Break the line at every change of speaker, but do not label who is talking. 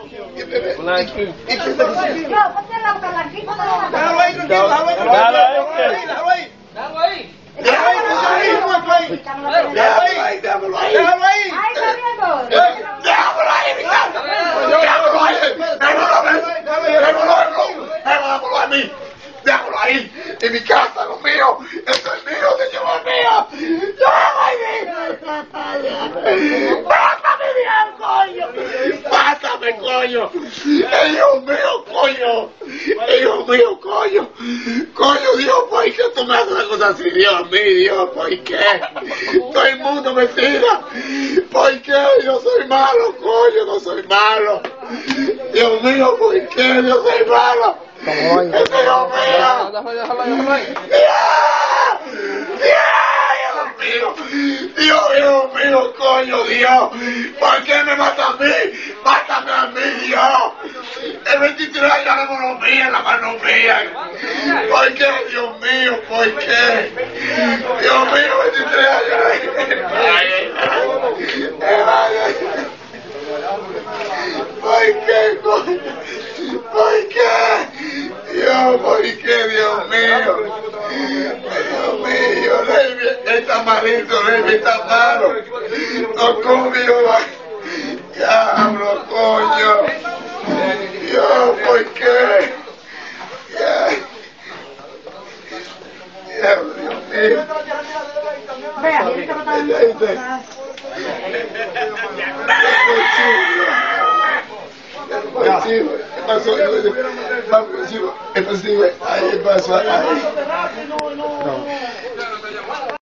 Blanquito.
No, ponte la blanquita.
Déjalo ahí, tranquilo, déjalo ahí.
Déjalo ahí.
Déjalo ahí.
Ay, está viendo.
Déjalo ahí, en mi casa, lo mío, esto es mío, señor mío. Pásame bien, coño. Pásame, coño. Hijo mío, coño. Hijo mío, coño. Coño, Dios, ¿por qué tú me haces una cosa así? Dios mío, Dios, ¿por qué? Todo el mundo me tira. ¿Por qué? Yo soy malo, coño, no soy malo. Dios mío, ¿por qué? Yo soy malo. Dios mío. Dios mío, coño, Dios. ¿Por qué me mata a mí? Mátame a mí, Dios. El 23 años la mano mía, la mano mía. ¿Por qué, Dios mío? ¿Por qué? Dios mío, 23 años. ¿Por qué, coño? ¿Por qué? Dios, ¿por qué, Dios mío? Dios mío, David está malito, David está malo. No conmigo, diablo, coño. Dios, ¿por qué? Diablo, Dios mío.
Vea, mira que no está viendo.
¿Qué pasó? ¿Qué pasó? Ahí pasó.